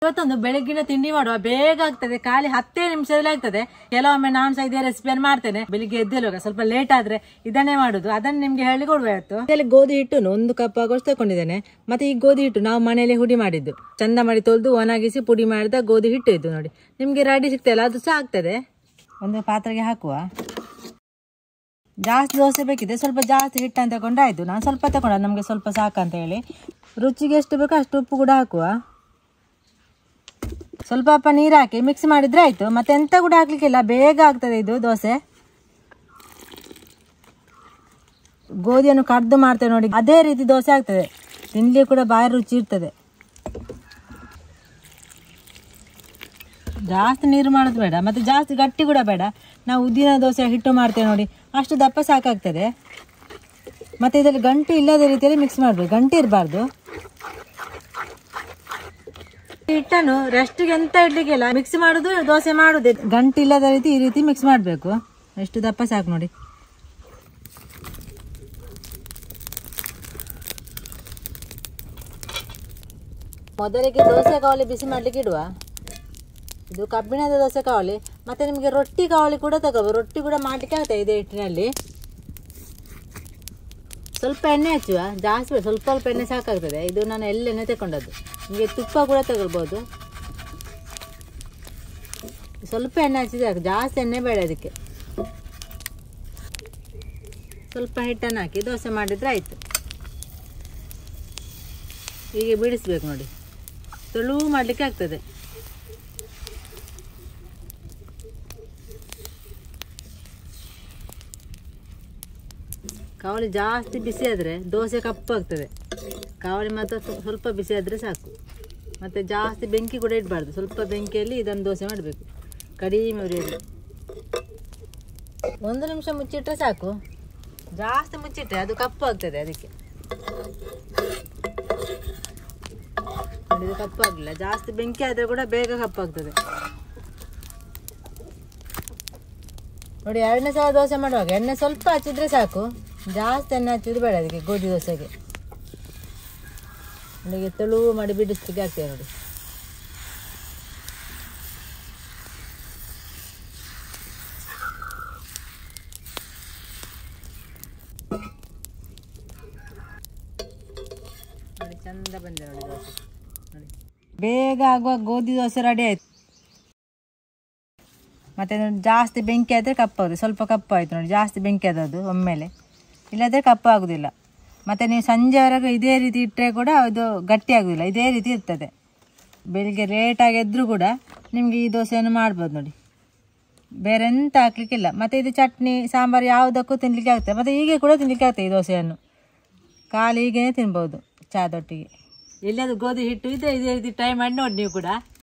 ಇವತ್ತೊಂದು ಬೆಳಗ್ಗಿನ ತಿಂಡಿ ಮಾಡುವ, ಬೇಗ ಆಗ್ತದೆ, ಖಾಲಿ 10 ನಿಮಿಷದಲ್ಲಿ ಆಗ್ತದೆ. ಕೆಲವೊಮ್ಮೆ ನಾನು ಸಹ ಇದೇ ರೆಸಿಪಿಯನ್ನು ಮಾಡ್ತೇನೆ. ಬೆಳಿಗ್ಗೆ ಎದ್ದೇಳುವಾಗ ಸ್ವಲ್ಪ ಲೇಟ್ ಆದ್ರೆ ಇದನ್ನೇ ಮಾಡುದು, ಅದನ್ನ ನಿಮ್ಗೆ ಹೇಳಿ ಕೊಡುವ. ಇವತ್ತು ಇದರಲ್ಲಿ ಗೋಧಿ ಹಿಟ್ಟು 1 ಕಪ್ ಆಗೋಷ್ಟು ತಗೊಂಡಿದ್ದೇನೆ. ಮತ್ತೆ ಈ ಗೋಧಿ ಹಿಟ್ಟು ನಾವು ಮನೆಯಲ್ಲಿ ಹುಡಿ ಮಾಡಿದ್ದು, ಚಂದ ಮಾಡಿ ತೊಳೆದು ಒಣಗಿಸಿ ಪುಡಿ ಮಾಡಿದ ಗೋಧಿ ಹಿಟ್ಟು ಇದು ನೋಡಿ. ನಿಮ್ಗೆ ರೆಡಿ ಸಿಗ್ತಲ್ಲ, ಅದು ಸಹ ಆಗ್ತದೆ. ಒಂದು ಪಾತ್ರೆಗೆ ಹಾಕುವ. ಜಾಸ್ತಿ ದೋಸೆ ಬೇಕಿದೆ, ಸ್ವಲ್ಪ ಜಾಸ್ತಿ ಹಿಟ್ಟು ಅಂತ ತಗೊಂಡಾಯ್ತು. ನಾನು ಸ್ವಲ್ಪ ತಗೊಂಡ, ನಮಗೆ ಸ್ವಲ್ಪ ಸಾಕಂತ ಹೇಳಿ. ರುಚಿಗೆ ಎಷ್ಟು ಬೇಕೋ ಅಷ್ಟು ಉಪ್ಪು ಕೂಡ ಹಾಕುವ. ಸ್ವಲ್ಪ ನೀರು ಹಾಕಿ ಮಿಕ್ಸ್ ಮಾಡಿದ್ರೆ ಆಯ್ತು. ಮತ್ತೆ ಎಂತ ಕೂಡ ಹಾಕ್ಲಿಕ್ಕಿಲ್ಲ, ಬೇಗ ಆಗ್ತದೆ ಇದು ದೋಸೆ. ಗೋಧಿಯನ್ನು ಕಡ್ದು ಮಾಡ್ತೇವೆ ನೋಡಿ, ಅದೇ ರೀತಿ ದೋಸೆ ಆಗ್ತದೆ. ತಿನ್ಲಿ ಕೂಡ ಬಾಯಿ ರುಚಿ ಇರ್ತದೆ. ಜಾಸ್ತಿ ನೀರು ಮಾಡೋದು ಬೇಡ, ಮತ್ತೆ ಜಾಸ್ತಿ ಗಟ್ಟಿ ಕೂಡ ಬೇಡ. ನಾವು ಉದ್ದಿನ ದೋಸೆ ಹಿಟ್ಟು ಮಾಡ್ತೇವೆ ನೋಡಿ, ಅಷ್ಟು ದಪ್ಪ ಸಾಕಾಗ್ತದೆ. ಮತ್ತೆ ಇದರಲ್ಲಿ ಗಂಟು ಇಲ್ಲದ ರೀತಿಯಲ್ಲಿ ಮಿಕ್ಸ್ ಮಾಡಬೇಕು, ಗಂಟು ಇರಬಾರ್ದು. ಹಿಟ್ಟನ್ನು ರೆಸ್ಟ್ಗೆ ಎಂತ ಇಡ್ಲಿಕ್ಕಿಲ್ಲ, ಮಿಕ್ಸ್ ಮಾಡುದು ದೋಸೆ ಮಾಡುದೇ. ಗಂಟು ಇಲ್ಲದ ರೀತಿ ಈ ರೀತಿ ಮಿಕ್ಸ್ ಮಾಡಬೇಕು. ಎಷ್ಟು ದಪ್ಪ ಸಾಕು ನೋಡಿ. ಮೊದಲಿಗೆ ದೋಸೆ ಕಾವಲಿ ಬಿಸಿ ಮಾಡ್ಲಿಕ್ಕೆ ಇಡುವ. ಇದು ಕಬ್ಬಿಣದ ದೋಸೆ ಕಾವಲಿ. ಮತ್ತೆ ನಿಮಗೆ ರೊಟ್ಟಿ ಕಾವಲಿ ಕೂಡ ತಗೋಬಹುದು, ರೊಟ್ಟಿ ಕೂಡ ಮಾಡ್ಲಿಕ್ಕೆ ಆಗ್ತದೆ ಇದೇ ಹಿಟ್ಟಿನಲ್ಲಿ. ಸ್ವಲ್ಪ ಎಣ್ಣೆ ಹಚ್ಚುವ, ಜಾಸ್ತಿ ಬೇಡ, ಸ್ವಲ್ಪ ಎಣ್ಣೆ ಸಾಕಾಗ್ತದೆ. ಇದು ನಾನು ಎಳ್ಳೆಣ್ಣೆ ತಗೊಂಡದ್ದು, ನಿಮಗೆ ತುಪ್ಪ ಕೂಡ ತಗೊಳ್ಬೋದು. ಸ್ವಲ್ಪ ಎಣ್ಣೆ ಹಚ್ಚಿದ್ರೆ ಸಾಕು, ಜಾಸ್ತಿ ಎಣ್ಣೆ ಬೇಡ ಅದಕ್ಕೆ. ಸ್ವಲ್ಪ ಹಿಟ್ಟನ್ನು ಹಾಕಿ ದೋಸೆ ಮಾಡಿದ್ರೆ ಆಯ್ತು. ಹೀಗೆ ಬಿಡಿಸ್ಬೇಕು ನೋಡಿ, ತೆಳು ಮಾಡಲಿಕ್ಕೆ ಆಗ್ತದೆ. ಕಾವಲಿ ಜಾಸ್ತಿ ಬಿಸಿ ಆದರೆ ದೋಸೆ ಕಪ್ಪಾಗ್ತದೆ. ಕಾವಲಿ ಮಾತ್ರ ಸ್ವಲ್ಪ ಬಿಸಿ ಆದರೆ ಸಾಕು. ಮತ್ತು ಜಾಸ್ತಿ ಬೆಂಕಿ ಕೂಡ ಇಡಬಾರ್ದು, ಸ್ವಲ್ಪ ಬೆಂಕಿಯಲ್ಲಿ ಇದನ್ನು ದೋಸೆ ಮಾಡಬೇಕು, ಕಡಿಮೆ ಉರಿಯಲ್ಲಿ. 1 ನಿಮಿಷ ಮುಚ್ಚಿಟ್ರೆ ಸಾಕು, ಜಾಸ್ತಿ ಮುಚ್ಚಿಟ್ರೆ ಅದು ಕಪ್ಪಾಗ್ತದೆ. ಅದಕ್ಕೆ ಇದು ಕಪ್ಪಾಗಲಿಲ್ಲ, ಜಾಸ್ತಿ ಬೆಂಕಿ ಆದರೆ ಕೂಡ ಬೇಗ ಕಪ್ಪಾಗ್ತದೆ ನೋಡಿ. 2ನೇ ಸಲ ದೋಸೆ ಮಾಡುವಾಗ ಎಣ್ಣೆ ಸ್ವಲ್ಪ ಹಚ್ಚಿದ್ರೆ ಸಾಕು, ಜಾಸ್ತಿ ಎಣ್ಣೆ ಹಚ್ಚಿದ್ರೆ ಬೇಡ ಅದಕ್ಕೆ. ಗೋಧಿ ದೋಸೆಗೆ ಅಲ್ಲಿಗೆ ತೆಳು ಮಾಡಿ ಬಿಡಿಸ್ಲಿಕ್ಕೆ ಆಗ್ತದೆ ನೋಡಿ. ನೋಡಿ ಚಂದ ಬಂದಿದೆ ನೋಡಿ ದೋಸೆ ನೋಡಿ. ಬೇಗ ಆಗುವ ಗೋಧಿ ದೋಸೆ ರೆಡಿ ಆಯ್ತು. ಮತ್ತೆ ಜಾಸ್ತಿ ಬೆಂಕಿ ಆದರೆ ಕಪ್ಪಾಗುತ್ತೆ, ಸ್ವಲ್ಪ ಕಪ್ಪು ಆಯಿತು ನೋಡಿ. ಜಾಸ್ತಿ ಬೆಂಕಿ ಆದದ್ದು ಒಮ್ಮೆಲೆ, ಇಲ್ಲದ್ರೆ ಕಪ್ಪು ಆಗೋದಿಲ್ಲ. ಮತ್ತು ನೀವು ಸಂಜೆವರೆಗೂ ಇದೇ ರೀತಿ ಇಟ್ಟರೆ ಕೂಡ ಅದು ಗಟ್ಟಿ ಆಗೋದಿಲ್ಲ, ಇದೇ ರೀತಿ ಇರ್ತದೆ. ಬೆಳಿಗ್ಗೆ ಲೇಟಾಗಿ ಎದ್ದರೂ ಕೂಡ ನಿಮಗೆ ಈ ದೋಸೆಯನ್ನು ಮಾಡ್ಬೋದು ನೋಡಿ, ಬೇರೆ ಎಂತ ಹಾಕ್ಲಿಕ್ಕಿಲ್ಲ. ಮತ್ತು ಇದು ಚಟ್ನಿ ಸಾಂಬಾರು ಯಾವುದಕ್ಕೂ ತಿನ್ನಲಿಕ್ಕೆ ಆಗ್ತದೆ. ಮತ್ತು ಹೀಗೆ ಕೂಡ ತಿನ್ನಲಿಕ್ಕೆ ಆಗ್ತದೆ ಈ ದೋಸೆಯನ್ನು, ಖಾಲಿ ಹೀಗೇ ತಿನ್ಬೋದು ಚಾದೊಟ್ಟಿಗೆ. ಎಲ್ಲಿಯಾದರೂ ಗೋಧಿ ಹಿಟ್ಟು ಇದೇ ರೀತಿ ಟ್ರೈ ಮಾಡಿ ನೋಡಿ ನೀವು ಕೂಡ.